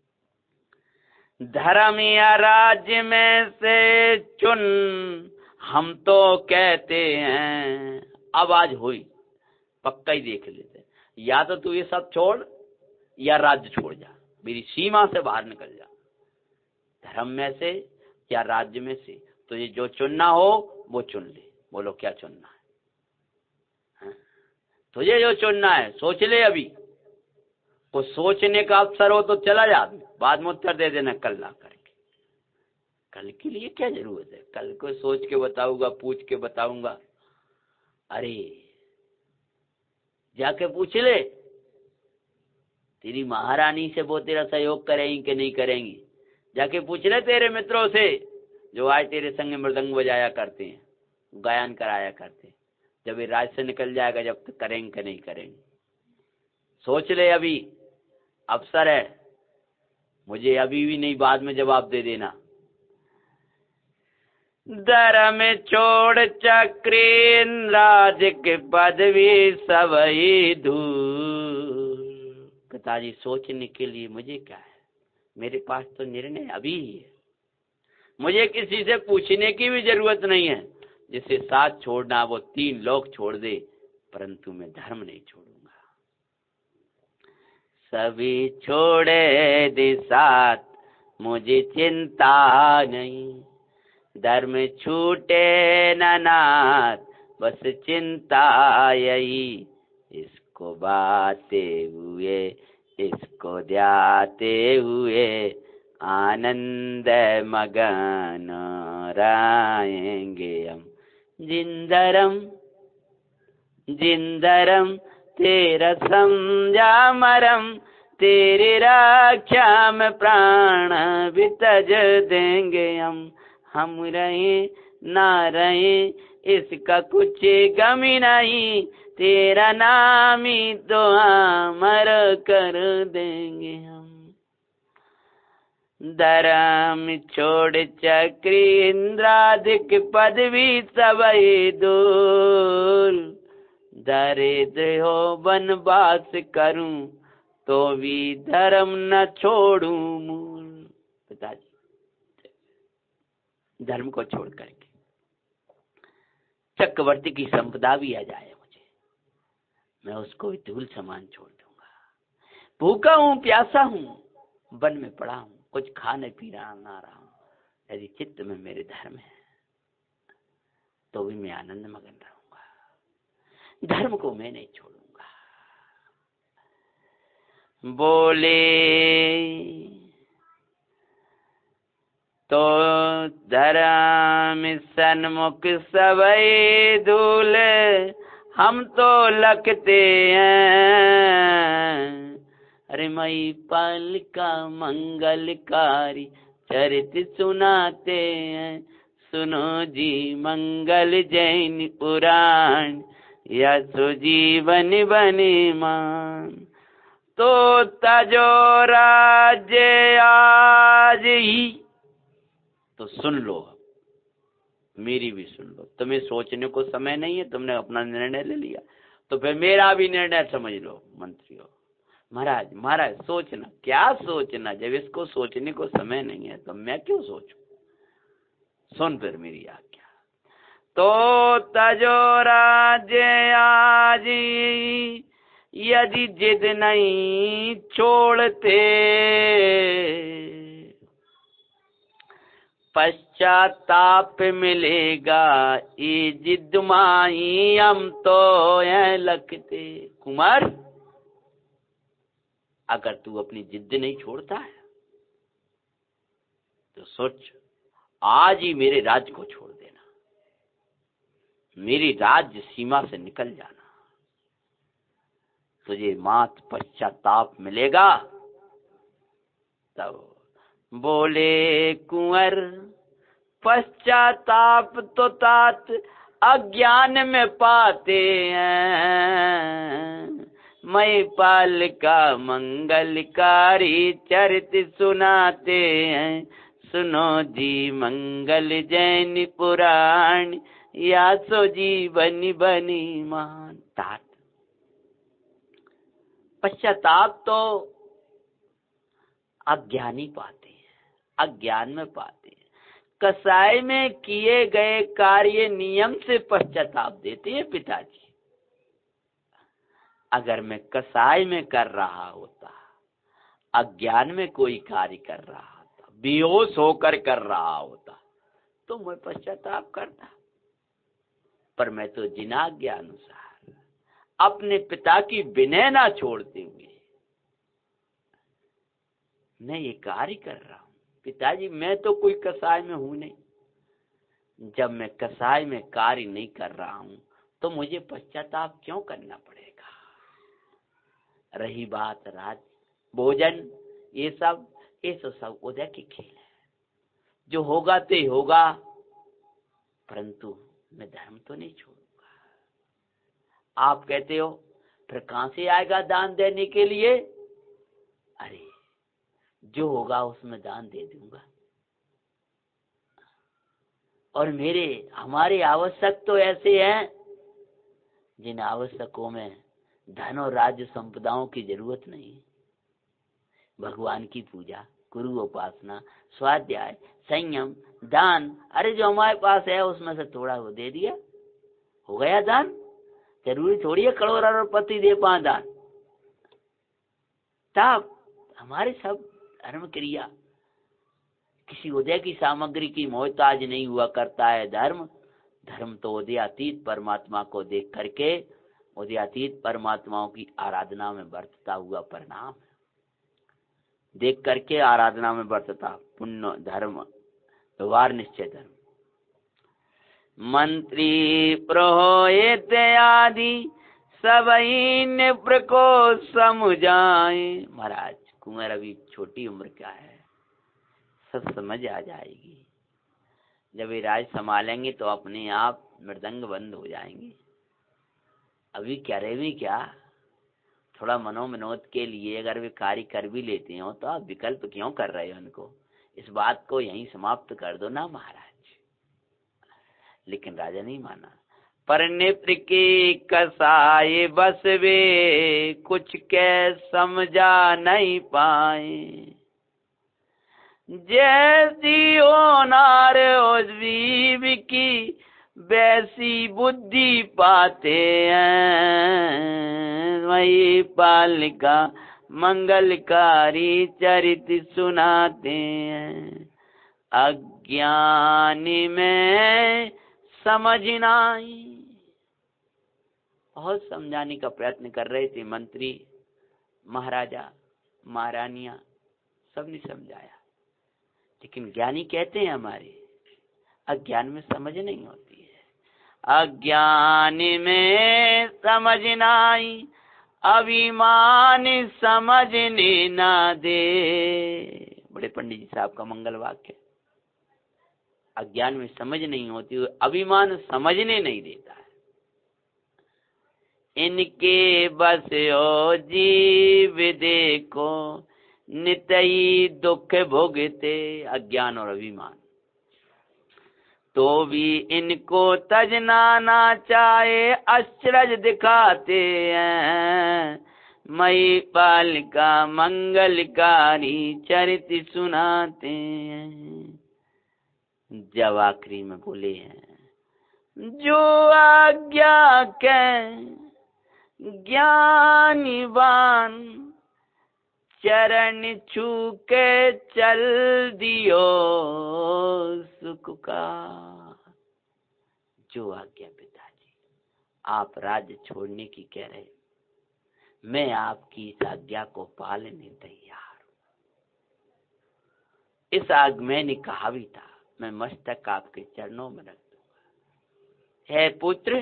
धर्म या राज्य में से चुन, हम तो कहते हैं। अब आज हुई पक्का ही देख लेते, या तो तू ये सब छोड़ या राज्य छोड़ जा, मेरी सीमा से बाहर निकल जा। धर्म में से या राज्य में से तुझे जो चुनना हो वो चुन ले। बोलो क्या चुनना है? हाँ? तुझे जो चुनना है सोच ले। अभी को सोचने का अवसर हो तो चला जा, बाद में उत्तर दे देना कल ला करके। कल के लिए क्या जरूरत है, कल को सोच के बताऊंगा, पूछ के बताऊंगा। अरे जाके पूछ ले तेरी महारानी से, वो तेरा सहयोग करेंगी कि नहीं करेंगी। जाके पूछ ले तेरे मित्रों से जो आज तेरे संग मृदंग बजाया करते हैं, गायन कराया करते हैं, जब ये राज से निकल जाएगा जब तक करेंगे कि नहीं करेंगे। सोच ले, अभी अवसर है, मुझे अभी भी नहीं, बाद में जवाब दे देना। धर्म छोड़ चक्रेन राज के पदवी सबई दूर। पिताजी सोचने के लिए मुझे क्या है, मेरे पास तो निर्णय अभी ही है, मुझे किसी से पूछने की भी जरूरत नहीं है। जिसे साथ छोड़ना वो तीन लोग छोड़ दे, परंतु मैं धर्म नहीं छोड़ूंगा। सभी छोड़े दे साथ, मुझे चिंता नहीं, धर्म छूटे न नाथ, बस चिंता यही। इसको बाते हुए, इसको ध्याते हुए, आनंद मगन राएंगे हम। जिंदरम जिंदरम तेरा समझा मरम, तेरी रक्षा में प्राण भी तज देंगे हम। हम रहे ना रहे इसका कुछ गम नहीं, तेरा नाम ही तो अमर कर देंगे हम। धर्म छोड़ चक्री इंद्रादिक पदवी सबई दूर, दरिद्र हो वनवास करूं तो भी धर्म न छोड़ूं मूल। पिताजी धर्म को छोड़ करके चक्रवर्ती की संपदा भी आ जाए मुझे, मैं उसको धूल समान छोड़ दूंगा। भूखा हूं, प्यासा हूं, वन में पड़ा हूं, कुछ खा नहीं पी रहा ना रहा हूं, यदि चित्त में मेरे धर्म है तो भी मैं आनंद मगन रहूंगा, धर्म को मैं नहीं छोड़ूंगा। बोले तो धर्म सन्मुख सबई धूल, हम तो लखते हैं। अरे मई पाल का मंगलकारी चरित सुनाते हैं, सुनो जी मंगल जैन पुराण, यशो जीवन बने मान। तो तजो राज्य आज ही, तो सुन लो, मेरी भी सुन लो। तुम्हें सोचने को समय नहीं है, तुमने अपना निर्णय ले लिया, तो फिर मेरा भी निर्णय समझ लो मंत्रियों। महाराज महाराज सोचना, क्या सोचना, जब इसको सोचने को समय नहीं है तो मैं क्यों सोचूं। सुन फिर मेरी आज्ञा। तो तजो राज्य आज यदि जिद नहीं छोड़ते, पश्चाताप मिलेगा ये जिद माही, हम तो यह लखते। कुमार अगर तू अपनी जिद नहीं छोड़ता है तो सोच, आज ही मेरे राज्य को छोड़ देना, मेरी राज्य सीमा से निकल जाना, तुझे मात पश्चाताप मिलेगा। तब बोले कुंवर, पश्चाताप तो तात अज्ञान में पाते हैं, मैं पाल का मंगलकारी चरित सुनाते हैं, सुनो जी मंगल जैन पुराण, या सो जीवन बनी मान। तात पश्चाताप तो अज्ञानी पाते हैं, अज्ञान में पाते हैं। कसाई में किए गए कार्य नियम से पश्चाताप देते हैं पिताजी। अगर मैं कसाई में कर रहा होता, अज्ञान में कोई कार्य कर रहा होता, बेहोश होकर कर रहा होता, तो मैं पश्चाताप करता। पर मैं तो जिनाज्ञा अनुसार अपने पिता की विनय ना छोड़ते हुए मैं ये कार्य कर रहा हूं। पिताजी मैं तो कोई कसाई में हूं नहीं, जब मैं कसाई में कार्य नहीं कर रहा हूं तो मुझे पश्चाताप क्यों करना पड़ेगा। रही बात राज भोजन, ये सब ये तो सब उदय की खेल है। जो होगा तो ही होगा, परंतु मैं धर्म तो नहीं छोड़ूंगा। आप कहते हो फिर कहां से आएगा दान देने के लिए? अरे जो होगा उसमें दान दे दूंगा। और मेरे हमारे आवश्यक तो ऐसे हैं जिन आवश्यकों में धन और राज्य संपदाओं की जरूरत नहीं। भगवान की पूजा, गुरु उपासना, स्वाध्याय, संयम, दान, अरे जो हमारे पास है उसमें से थोड़ा वो दे दिया, हो गया दान। जरूरी थोड़ी है करोड़ अरबपति दे पाए दान। तब हमारे सब धर्म क्रिया किसी उदय की सामग्री की मोहताज नहीं हुआ करता है। धर्म धर्म तो उदयातीत परमात्मा को देख करके उदयातीत परमात्माओं की आराधना में बरतता हुआ परिणाम, देख करके आराधना में बरतता पुण्य धर्म, व्यवहार निश्चय धर्म। मंत्री पुरोहित आदि सबई नृप को समुझाए। महाराज कुंवर अभी छोटी उम्र का है, सब समझ आ जाएगी। जब ये राज संभालेंगे तो अपने आप मृदंग बंद हो जाएंगे। अभी कह रहे भी क्या, थोड़ा मनोमनोद के लिए अगर वे कार्य कर भी लेते हो तो आप विकल्प क्यों कर रहे हो उनको? इस बात को यहीं समाप्त कर दो ना महाराज। लेकिन राजा नहीं माना। पर नेत्र के कसाए बस वे कुछ के समझा नहीं पाए। जैसी होनार उजवीब की वैसी बुद्धि पाते हैं। वही पालिका मंगलकारी चरित सुनाते हैं। अज्ञानी में समझना ही। बहुत समझाने का प्रयत्न कर रहे थे मंत्री, महाराजा, महारानियां, सबने समझाया, लेकिन ज्ञानी कहते हैं हमारे अज्ञान में समझ नहीं होती है। अज्ञानी में समझना ही अभिमान समझने ना दे। बड़े पंडित जी साहब का मंगल वाक्य। अज्ञान में समझ नहीं होती, अभिमान समझने नहीं देता है। इनके बस हो जीव देखो नितई दुख भोगते। अज्ञान और अभिमान तो भी इनको तजना ना चाहे अचरज दिखाते हैं। मई पालिका मंगलकारी चरित सुनाते हैं। जब आखिरी में बोले हैं जो आज्ञा के ज्ञानीवान चरण छू के चल दियो सुख का। जो आज्ञा पिताजी आप राज्य छोड़ने की कह रहे, मैं आपकी इस आज्ञा को पालने तैयार हूं। इस आग मैंने कहा भी था, मैं मस्तक आपके चरणों में रख दूंगा। है पुत्र,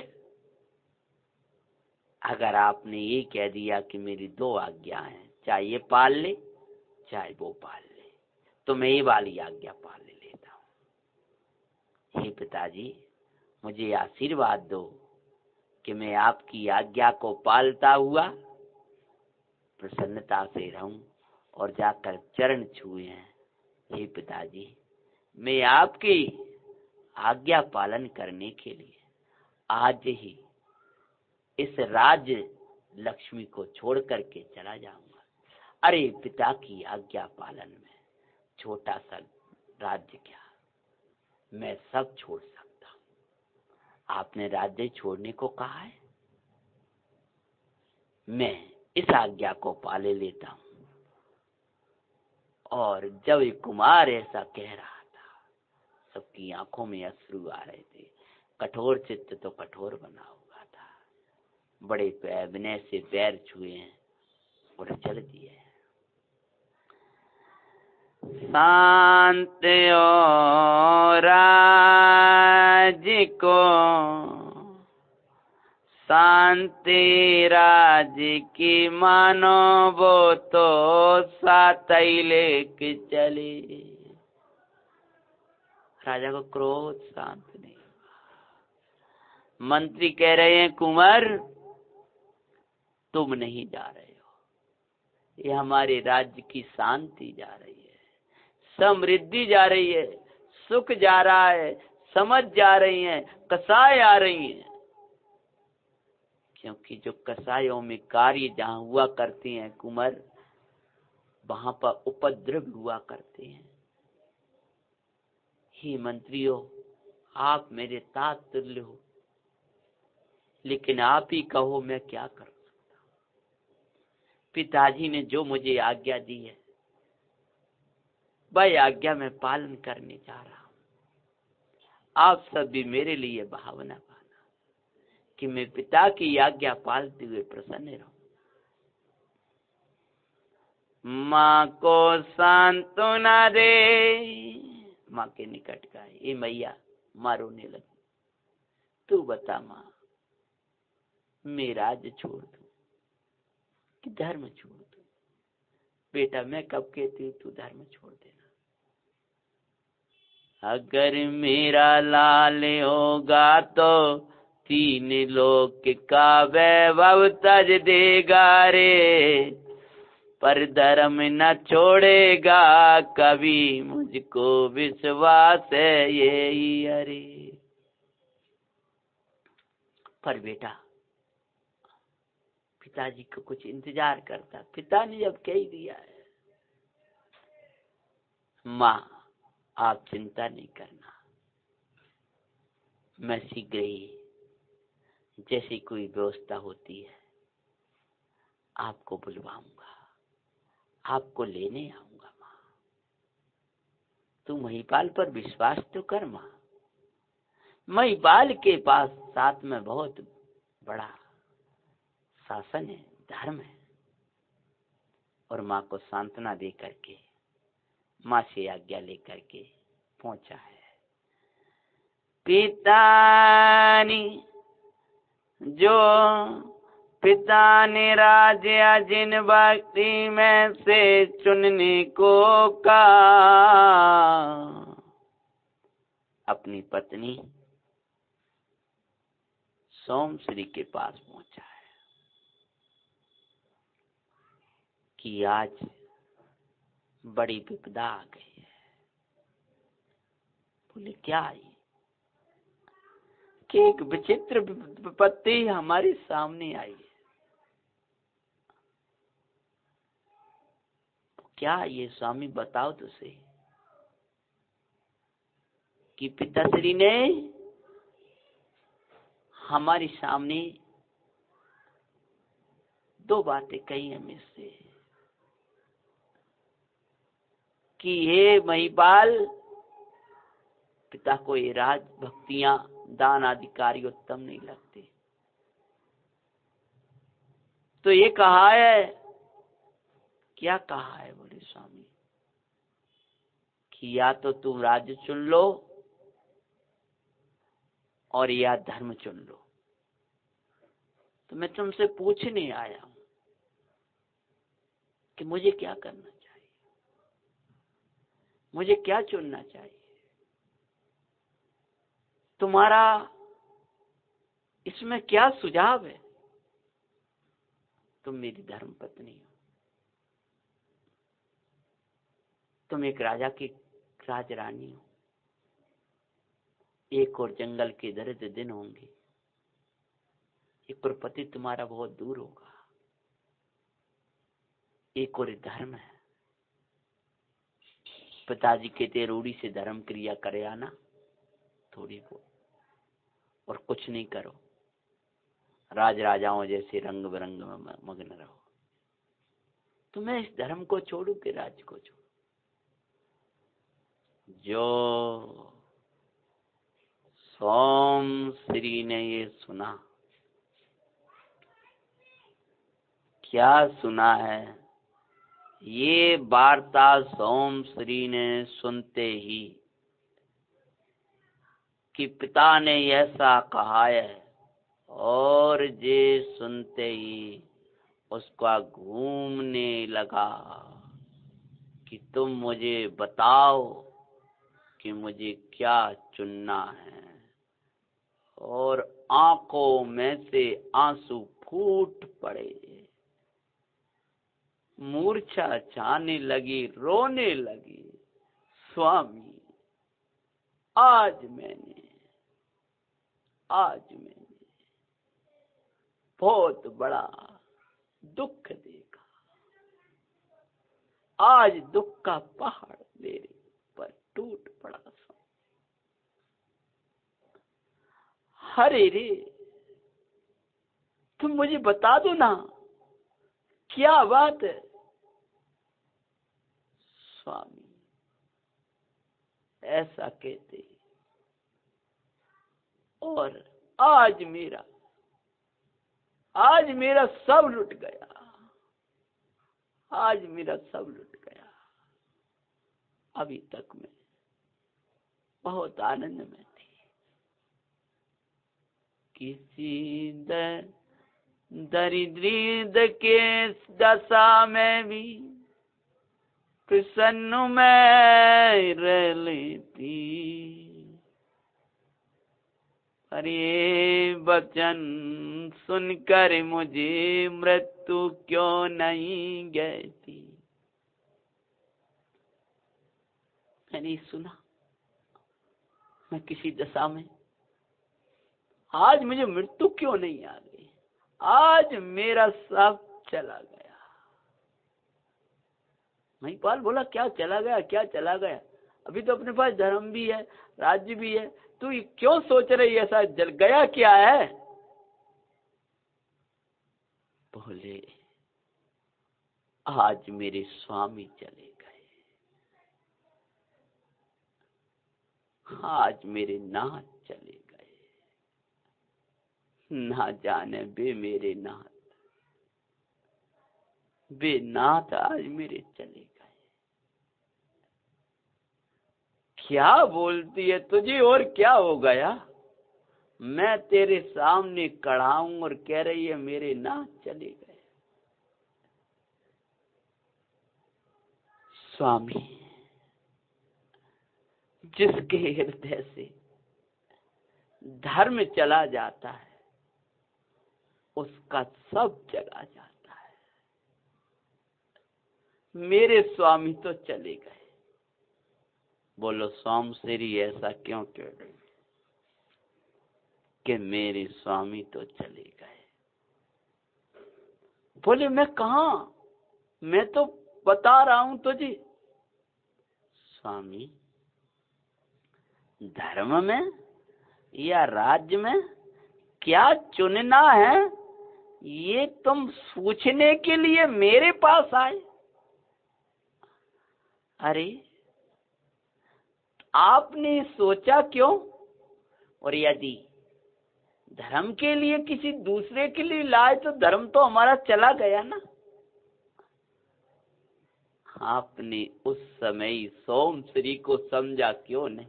अगर आपने ये कह दिया कि मेरी दो आज्ञा हैं, चाहे ये पाल ले चाहे वो पाल ले, तो मैं ये वाली आज्ञा पाल लेता हूँ। हे पिताजी, मुझे आशीर्वाद दो कि मैं आपकी आज्ञा को पालता हुआ प्रसन्नता से रहूं और जाकर चरण छुए हैं। हे पिताजी, मैं आपकी आज्ञा पालन करने के लिए आज ही इस राज्य लक्ष्मी को छोड़ करके चला जाऊंगा। अरे पिता की आज्ञा पालन में छोटा सा राज्य क्या, मैं सब छोड़ सकता हूँ। आपने राज्य छोड़ने को कहा है, मैं इस आज्ञा को पाले लेता हूँ। और जब एक कुमार ऐसा कह रहा था, सबकी आंखों में अश्रु आ रहे थे। कठोर चित्त तो कठोर बना हुआ था। बड़े विनय से पैर छुए हैं और चल दिए। शांत और राज को शांति राज की मानो वो तो साथ ही लेके चले। राजा को क्रोध शांत नहीं हुआ। मंत्री कह रहे हैं कुंवर तुम नहीं जा रहे हो, ये हमारे राज्य की शांति जा रही है, समृद्धि जा रही है, सुख जा रहा है, समझ जा रही है, कसाय आ रही हैं। क्योंकि जो कसायों में कार्य जहां हुआ करते हैं कुंवर, वहां पर उपद्रव हुआ करते हैं। हे मंत्रियों, आप मेरे तात तुल्य हो, लेकिन आप ही कहो मैं क्या कर सकता हूं। पिताजी ने जो मुझे आज्ञा दी है वह आज्ञा मैं पालन करने जा रहा हूं। आप सब भी मेरे लिए भावना पाना कि मैं पिता की आज्ञा पालते हुए प्रसन्न रहूं। माँ को सांत्वना दे, माँ के निकट गए, ये मैया माँ रोने लगी। तू बता माँ, मैं राज्य छोड़ दूं कि धर्म छोड़ दूं? बेटा मैं कब कहती हूँ तू धर्म छोड़ देना। अगर मेरा लाल होगा तो तीन लोक का वैभव तज देगा रे, पर धर्म न छोड़ेगा कभी, मुझको विश्वास है यही अरे। पर बेटा पिताजी को कुछ इंतजार करता, पिता ने जब कह दिया है, माँ आप चिंता नहीं करना, मैं शीघ्र ही जैसी कोई व्यवस्था होती है आपको बुलवाऊंगा, आपको लेने आऊंगा। माँ तू महिपाल पर विश्वास तो कर माँ, महिपाल के पास साथ में बहुत बड़ा शासन है, धर्म है। और माँ को सांत्वना दे करके माँ से आज्ञा लेकर के पहुंचा है। पिता ने जो पिता ने राजा जिन भक्ति में से चुनने को कहा, अपनी पत्नी सोमश्री के पास पहुंचा है कि आज बड़ी विपदा आ गई है। बोले क्या आई? कि एक विचित्र विपत्ति हमारे सामने आई है। क्या ये स्वामी बताओ तो सही। कि पिताश्री ने हमारे सामने दो बातें कही हमें से कि हे महिपाल, पिता को ये राज भक्तियां दान आदि कार्य उत्तम नहीं लगते, तो ये कहा है। क्या कहा है? बोले स्वामी कि या तो तुम राज्य चुन लो और या धर्म चुन लो। तो मैं तुमसे पूछने आया हूं कि मुझे क्या करना चाहिए, मुझे क्या चुनना चाहिए। तुम्हारा इसमें क्या सुझाव है? तुम मेरी धर्म पत्नी हो, तुम एक राजा की राजरानी हो। एक और जंगल के दरिद्र दिन होंगे, एक और पति तुम्हारा बहुत दूर होगा, एक और धर्म है। पिताजी कहते रूढ़ी से धर्म क्रिया करे आना थोड़ी बहुत, और कुछ नहीं करो, राज राजाओं जैसे रंग बिरंग में मग्न रहो। तो मैं इस धर्म को छोड़ू के राज्य को छोड़ू? जो सोमश्री ने ये सुना, क्या सुना है? ये वार्ता सोमश्री ने सुनते ही कि पिता ने ऐसा कहा है, और ये सुनते ही उसका घूमने लगा कि तुम मुझे बताओ कि मुझे क्या चुनना है, और आंखों में से आंसू फूट पड़े। मूर्छा छाने लगी, रोने लगी। स्वामी, आज मैंने आज मैंने बहुत बड़ा दुख देखा। आज दुख का पहाड़ मेरे पर टूट पड़ा। हरे रे, तुम मुझे बता दो ना, क्या बात है। स्वामी ऐसा कहते, और आज मेरा आज मेरा सब लुट गया। आज मेरा सब लुट गया। अभी तक मैं बहुत आनंद में थी। किसी दरिद्र के दशा में भी प्रसन्न मैं रह लेती। पर ये वचन सुनकर मुझे मृत्यु क्यों नहीं गई। मैंने सुना मैं किसी दशा में, आज मुझे मृत्यु क्यों नहीं आ गई। आज मेरा सब चला गया। महिपाल बोला, क्या चला गया, क्या चला गया? अभी तो अपने पास धर्म भी है, राज्य भी है, तू क्यों सोच रही ऐसा? जल गया क्या है? बोले, आज मेरे स्वामी चले गए। आज मेरे नाथ चले गए। ना जाने बे मेरे नाथ, बे नाथ आज मेरे चले गए। क्या बोलती है, तुझे और क्या हो गया? मैं तेरे सामने खड़ा हूं और कह रही है मेरे नाथ चले गए। स्वामी, जिसके हृदय से धर्म चला जाता है उसका सब चला जाता है। मेरे स्वामी तो चले गए। बोलो स्वामी श्री ऐसा क्यों कह रही कि मेरे स्वामी तो चले गए? बोले, मैं कहा, मैं तो बता रहा हूं तुझे। स्वामी, धर्म में या राज्य में क्या चुनना है, ये तुम पूछने के लिए मेरे पास आए? अरे, आपने सोचा क्यों? और यदि धर्म के लिए किसी दूसरे के लिए लाए तो धर्म तो हमारा चला गया ना। आपने उस समय सोमश्री को समझा क्यों नहीं?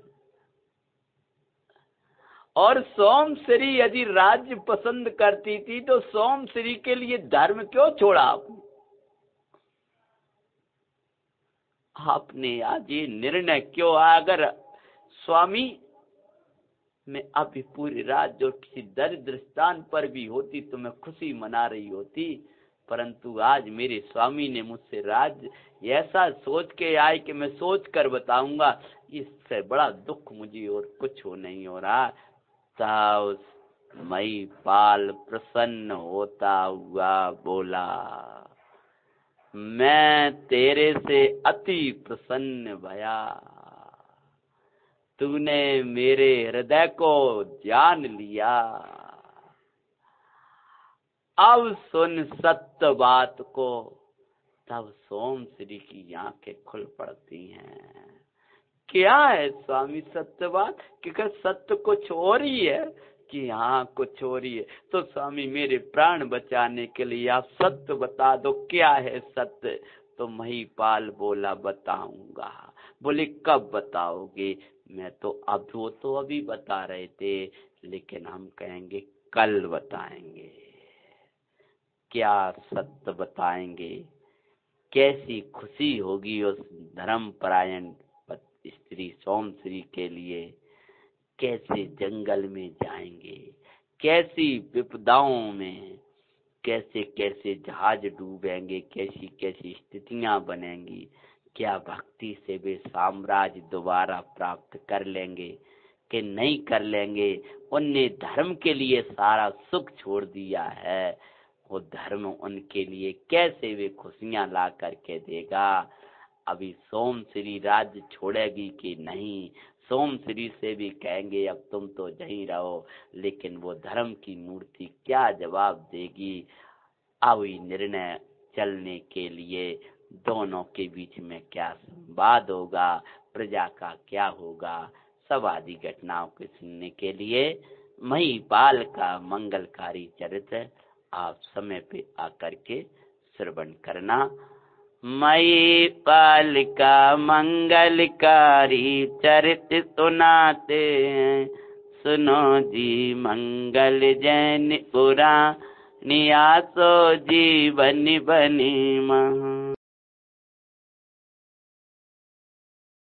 और सोमश्री यदि राज्य पसंद करती थी तो सोमश्री के लिए धर्म क्यों छोड़ा आपने? आपने आज ये निर्णय क्यों? अगर स्वामी मैं अभी पूरी रात जो किसी दरिद्र स्थान पर भी होती तो मैं खुशी मना रही होती, परंतु आज मेरे स्वामी ने मुझसे राज ऐसा सोच के आए कि मैं सोच कर बताऊंगा, इससे बड़ा दुख मुझे और कुछ हो नहीं हो रहा। ताउस महिपाल प्रसन्न होता हुआ बोला, मैं तेरे से अति प्रसन्न भया। तूने मेरे हृदय को जान लिया। अब सुन सत्य बात को। तब सोमश्री की आंखें खुल पड़ती हैं। क्या है स्वामी सत्य बात? कि सत्य कुछ और ही है कि हाँ कुछ और ही है? तो स्वामी मेरे प्राण बचाने के लिए आप सत्य बता दो, क्या है सत्य? तो महिपाल बोला, बताऊंगा। बोले, कब बताओगे? मैं तो अब वो तो अभी बता रहे थे, लेकिन हम कहेंगे कल बताएंगे। क्या सत्य बताएंगे? कैसी खुशी होगी उस धर्मपरायण स्त्री सोमश्री के लिए कैसे जंगल में जाएंगे, कैसी विपदाओं में, कैसे कैसे जहाज डूबेंगे, कैसी कैसी स्थितियां बनेंगी, क्या भक्ति से वे साम्राज्य दोबारा प्राप्त कर लेंगे कि नहीं कर लेंगे। उनने धर्म के लिए सारा सुख छोड़ दिया है, वो धर्म उनके लिए कैसे वे खुशियां ला करके देगा। अभी सोमश्री राज्य छोड़ेगी कि नहीं, सोमश्री से भी कहेंगे अब तुम तो यहीं रहो, लेकिन वो धर्म की मूर्ति क्या जवाब देगी। अब निर्णय चलने के लिए दोनों के बीच में क्या संवाद होगा, प्रजा का क्या होगा, सब आदि घटनाओं को सुनने के लिए महिपाल का मंगलकारी चरित्र आप समय पे आकर के श्रवण करना। महिपाल का मंगलकारी चरित्र सुनाते हैं, सुनो जी मंगल जैन पुराण नियासो जीवन बनी महा।